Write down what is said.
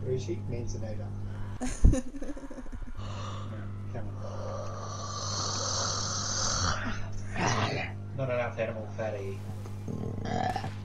Ruchi means a neighbour. Come on. Not enough animal fatty.